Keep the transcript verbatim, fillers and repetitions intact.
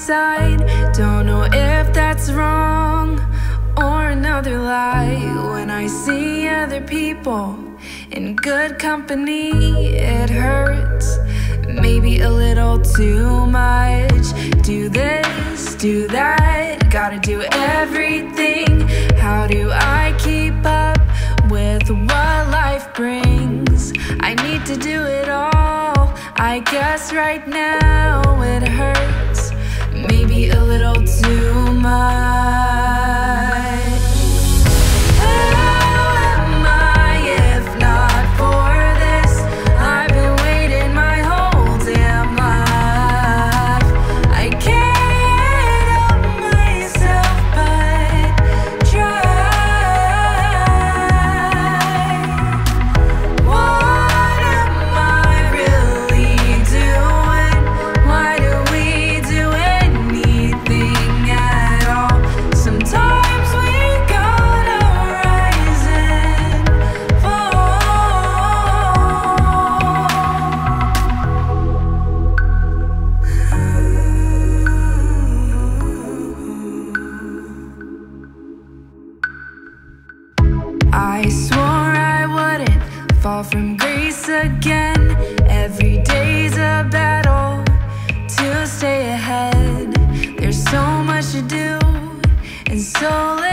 side. Don't know if that's wrong or another lie. When I see other people in good company, it hurts, maybe a little too much. Do this, do that, gotta do everything. How do I keep up with what life brings? I need to do it all. I guess right now it hurts, maybe a little too much. I swore I wouldn't fall from grace again. Every day's a battle to stay ahead. There's so much to do and so